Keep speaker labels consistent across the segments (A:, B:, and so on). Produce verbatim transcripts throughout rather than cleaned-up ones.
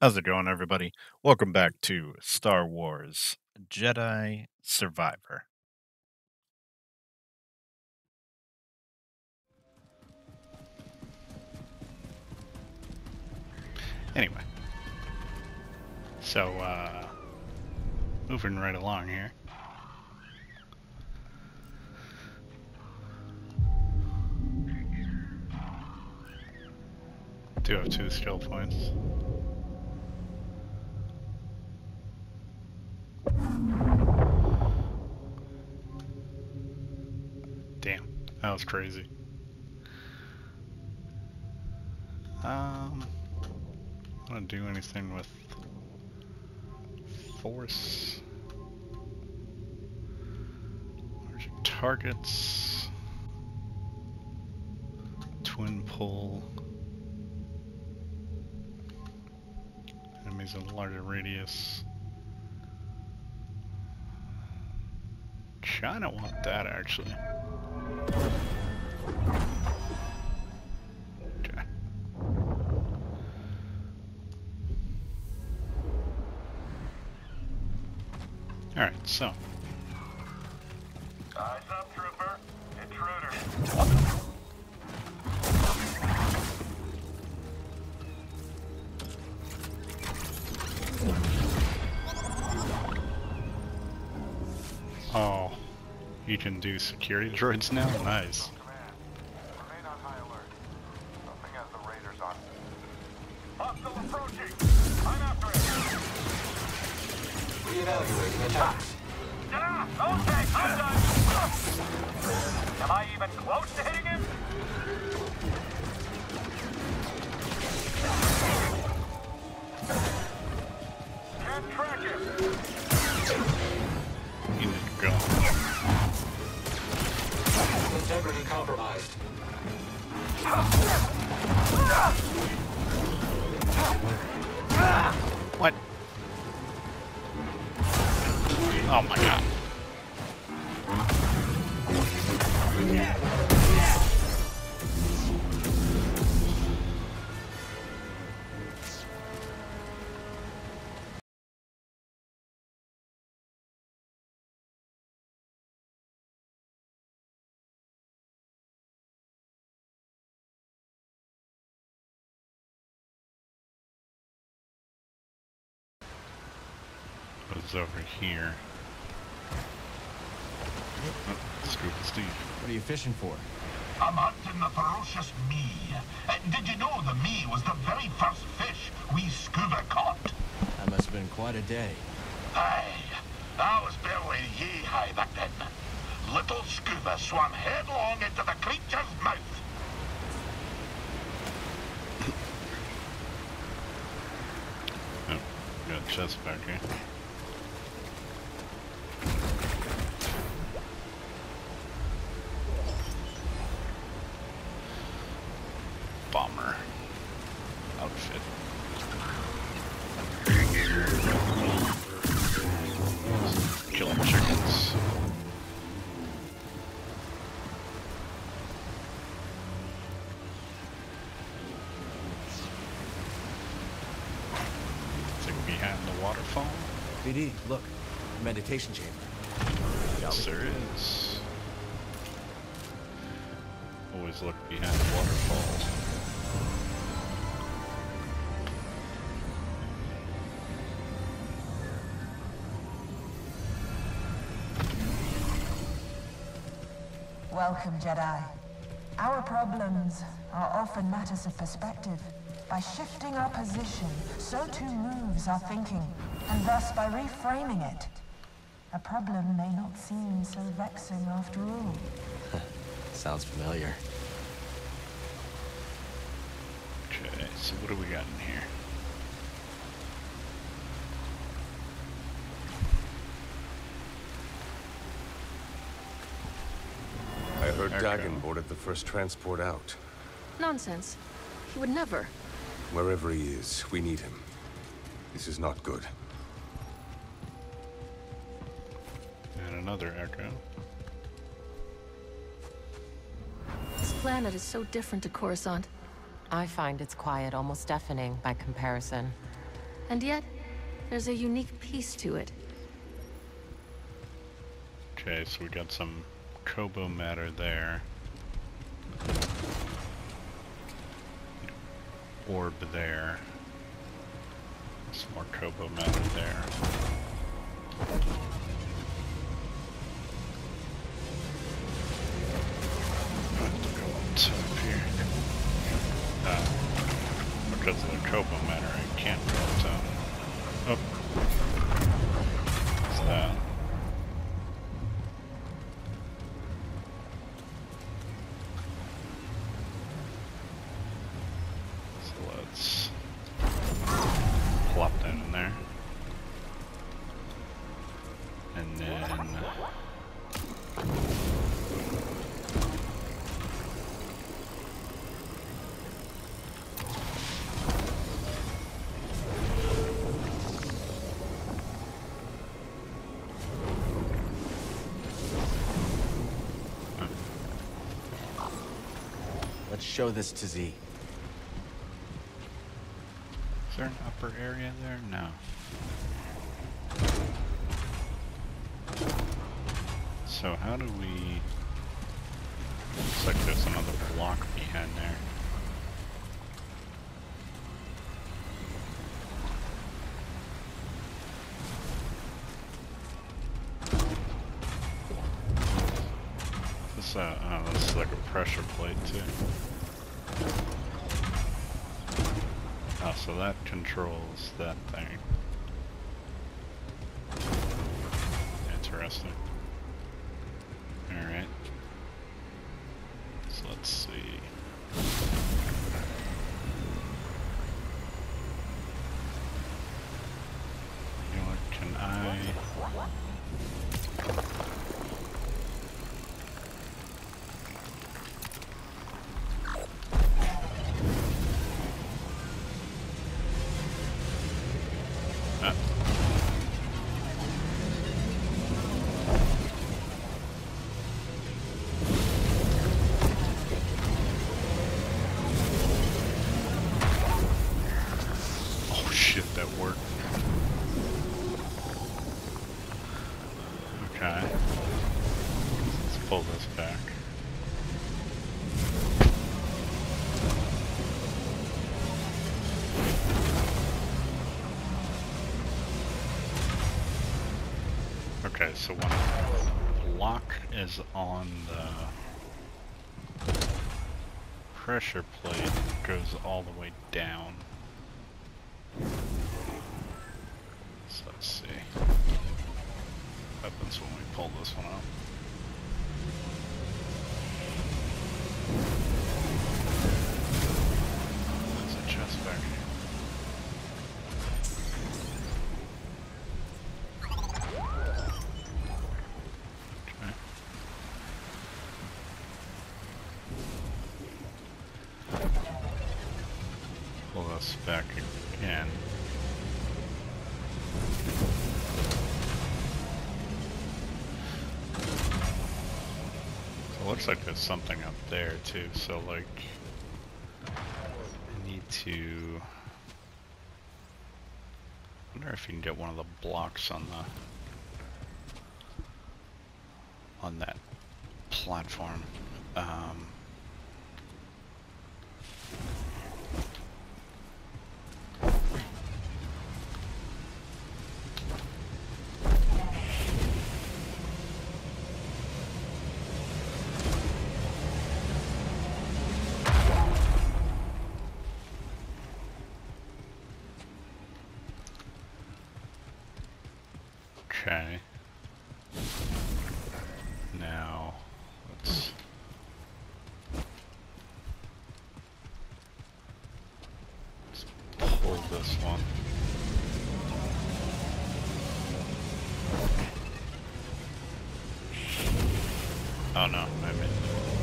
A: How's it going, everybody? Welcome back to Star Wars Jedi Survivor. Anyway, so, uh, moving right along here. Do have two skill points. Damn, that was crazy. Um, I don't do anything with force. Larger targets. Twin pull. Enemies in a larger radius. Kinda want that actually. Okay. Alright, so.
B: Eyes up, trooper. Intruder.
A: Oh, you can do security droids now? Nice.
B: Command. Remain on high alert. Nothing has the raiders on. Hostile approaching. I'm after it.
C: Reevaluating attack.
B: Ah, okay, I'm done. Am I even close to hitting him? Can't track him.
A: You need to go.
C: Integrity compromised.
A: What? Oh my god. What's over here? Oh, Scuba Steve.
D: What are you fishing for?
B: I'm hunting the ferocious me. Uh, did you know the me was the very first fish we scuba caught?
D: That must have been quite a day.
B: Aye, I was barely yee-high back then. Little scuba swam headlong into the creature's mouth.
A: Oh, got a chest back here. Bomber outfit. Killing chickens. Is it behind the waterfall?
D: B D, look. Meditation chamber.
A: Yes, there is. Always look behind the waterfalls.
E: Welcome, Jedi. Our problems are often matters of perspective. By shifting our position, so too moves our thinking, and thus by reframing it, a problem may not seem so vexing after all.
D: Sounds familiar.
A: Okay, so what do we got in here?
F: I heard
A: Okay.
F: Dagon boarded the first transport out.
G: Nonsense. He would never.
F: Wherever he is, we need him. This is not good.
A: And another echo.
G: This planet is so different to Coruscant.
H: I find its quiet almost deafening by comparison.
G: And yet, there's a unique piece to it.
A: Okay, so we got some Kobo matter there. Orb there. Some more Kobo matter there. Up here. Uh, because of the Kobo matter, I can't go up top. Oh. What's that? So let's plop that in there. And then
D: Let's show this to Z.
A: is there an upper area there? No. So how do we... Looks like there's another block behind there. This, uh, oh, this is like a pressure plate too. Oh, so that controls that thing. Interesting. Alright. So let's see. You know what, can I... Ah. Oh shit, that worked. Okay. Let's pull this back. Okay, so when the lock is on the pressure plate, it goes all the way down. So let's see. What happens when we pull this one up? There's a chest back here. Okay. Pull this back again. So it looks like there's something up there too, so like I need to wonder if you can get one of the blocks on the on that platform. Um Okay. Now, let's... Let's pull this one. Oh no, I mean...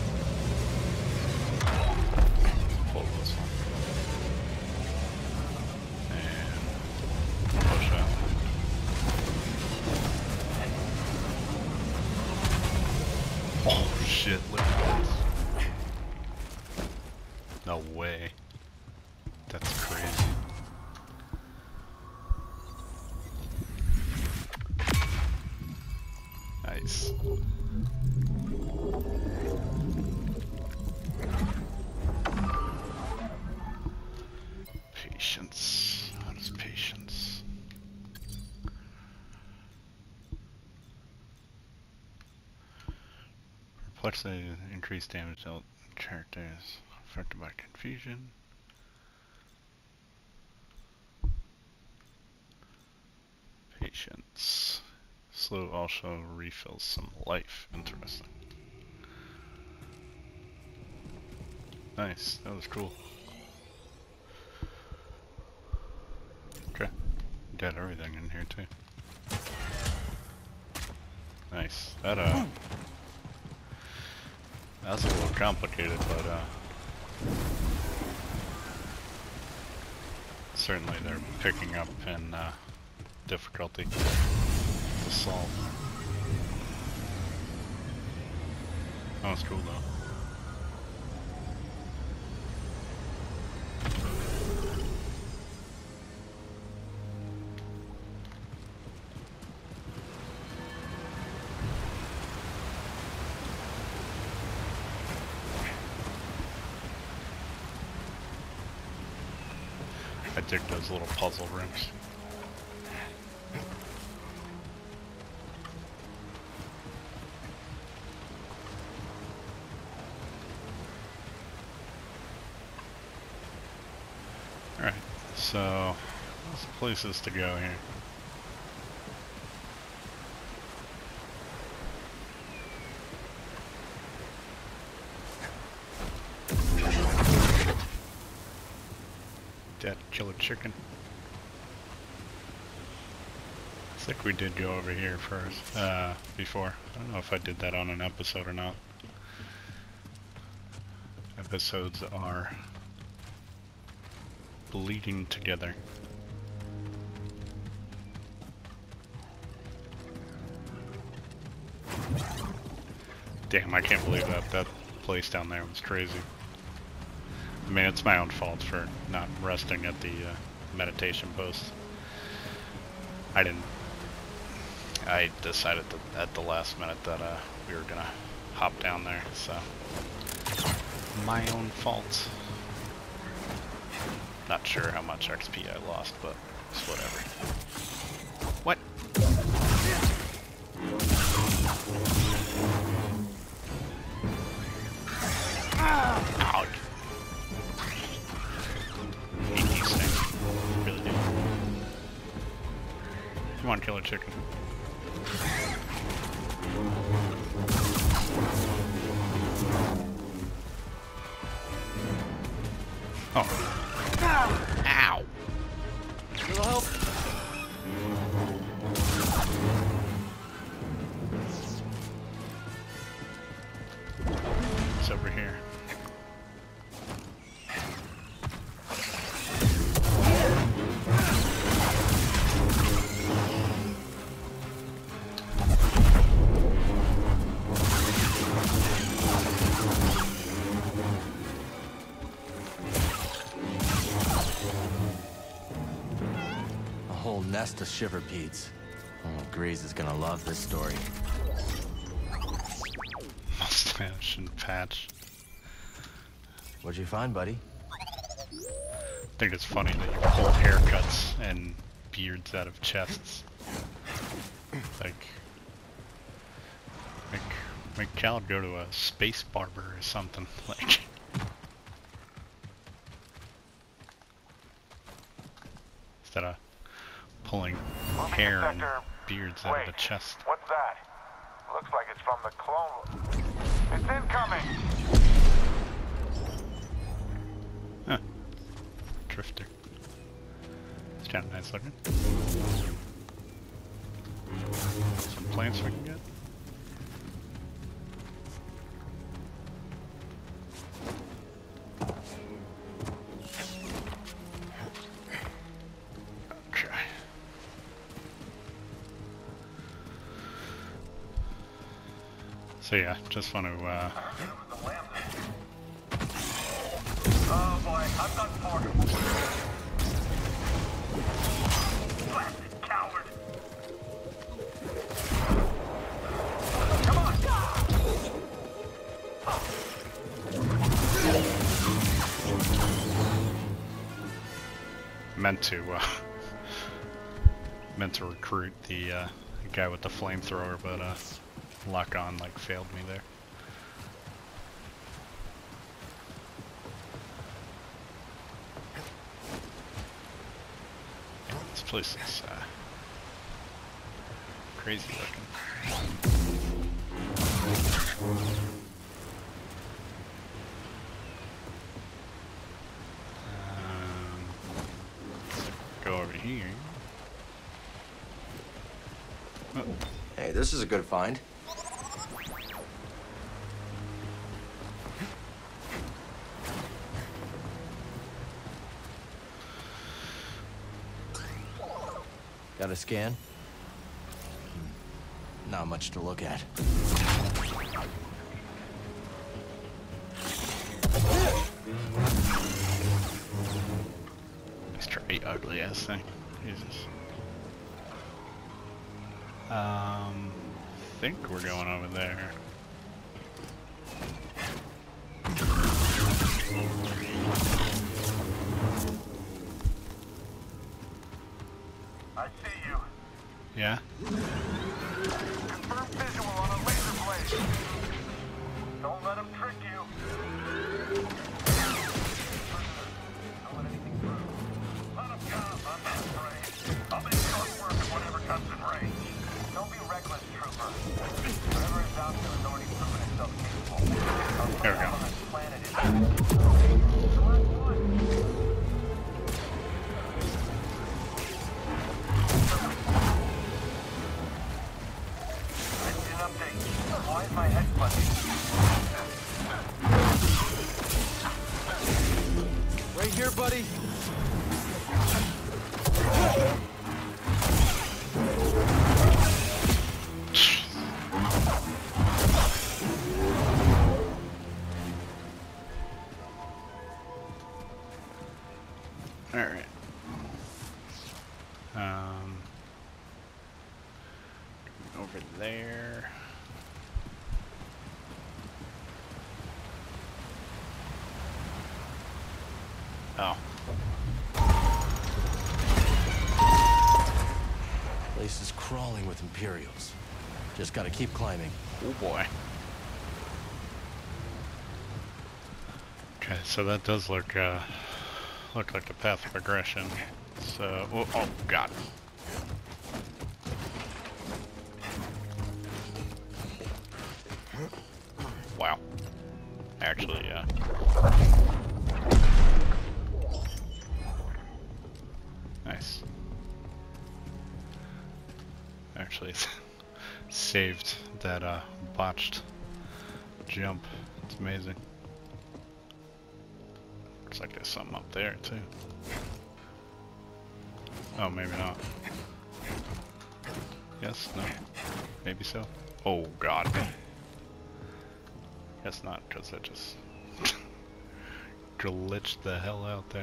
A: Pull this one. And... push out. Oh shit, look at this. No way. That's crazy. Patience. What is patience? Perplexity, increased damage to characters affected by confusion. Patience. Slow also refills some life. Interesting. Nice. That was cool. Okay. Got everything in here too. Nice. That uh that's a little complicated, but uh certainly they're picking up in uh difficulty to solve. That was cool though. I dig those little puzzle rooms. Alright, so there's places to go here. Dead killer chicken. I think we did go over here first, uh, before. I don't know if I did that on an episode or not. Episodes are bleeding together. Damn, I can't believe that. That place down there was crazy. I mean, it's my own fault for not resting at the uh, meditation post. I didn't... I decided to, at the last minute that uh, we were gonna hop down there, so... my own fault. Not sure how much X P I lost, but it's whatever. What? Ouch. I hate these things. Really do. Come on, killer chicken. Oh. Ow! Little help? It's over here.
D: Nest of shiverpedes. Oh, Grease is gonna love this story.
A: Mustache and patch.
D: What'd you find, buddy?
A: I think it's funny that you pull haircuts and beards out of chests. Like, make make Cal go to a space barber or something. Like, instead of pulling hair and beards out of the chest.
B: What's that? Looks like it's from the clone. It's incoming!
A: Huh. Drifter. It's kind of nice looking. Some plants we can get. So yeah, just want to, uh...
B: oh boy, I'm done for. Blasted coward! Come on!
A: meant to uh, meant to recruit the uh, guy with the flamethrower, but uh, lock on like failed me there. This place is uh, crazy looking. Um, go over here. Oh.
D: Hey, this is a good find. Got a scan? Not much to look at.
A: Let's try the ugly ass thing. Jesus. Um, I think we're going over there.
B: I see you.
A: Yeah?
B: Confirm visual on a laser blade. Don't let him trick you. Don't let anything through. Let him go. I'm not afraid. I'll make short work of whatever comes in range. Don't be reckless, trooper. Whatever is out there has already proven itself capable.
A: There we go.
B: On this planet is select one. I need an update. Why is my head fuzzy?
D: Right here, buddy.
A: Alright. Um, over there. Oh.
D: Place is crawling with Imperials. Just gotta keep climbing.
A: Oh boy. Okay, so that does look uh look like a path of progression. So oh, oh god. Wow. Actually, yeah. Nice. Actually saved that uh botched jump. It's amazing. Looks like there's something up there too. Oh, maybe not. Yes, no, maybe so. Oh god. Guess not, because I just glitched the hell out there.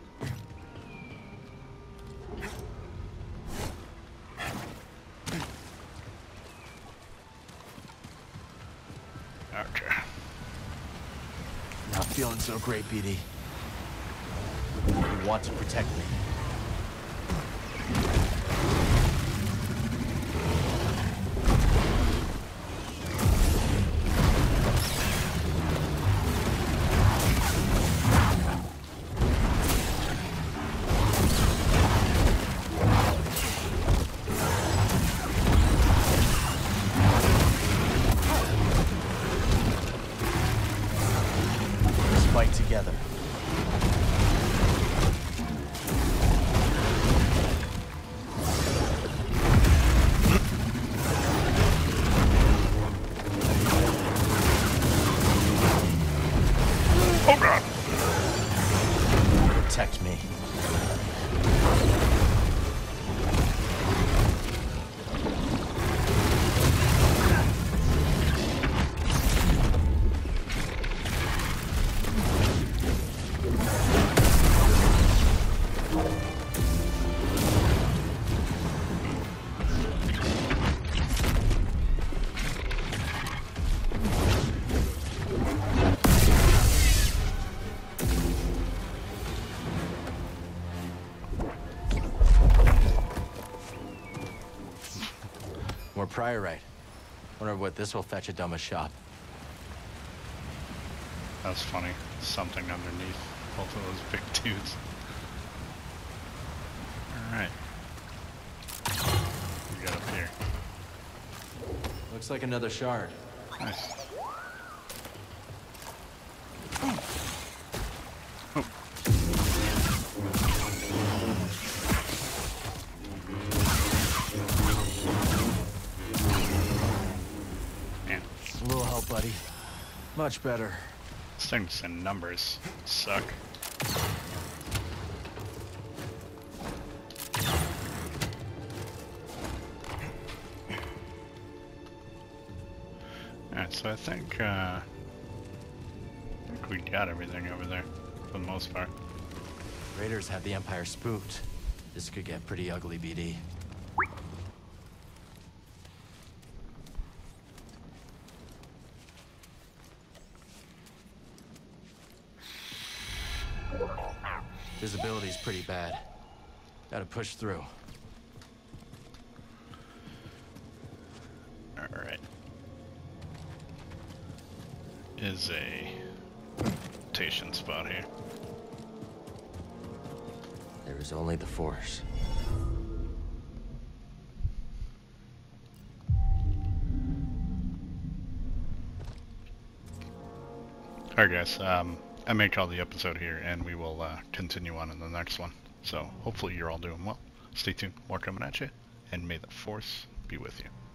A: Okay.
D: Not feeling so great, B D. You want to protect me. Let's fight together. More priorite. Wonder what this will fetch at Duma's shop.
A: That's funny. Something underneath both of those big dudes. Alright. We got up here.
D: Looks like another shard.
A: Nice. Man,
D: A little help, buddy. Much better.
A: these things and numbers suck. Alright, so I think, uh, I think we got everything over there, for the most part.
D: Raiders have the Empire spooked. This could get pretty ugly, B D. Visibility's pretty bad. Gotta push through.
A: Alright. Is a rotation spot here.
D: There is only the Force.
A: Alright guys, um, I may call the episode here and we will uh, continue on in the next one. So hopefully you're all doing well. Stay tuned, more coming at you, and may the Force be with you.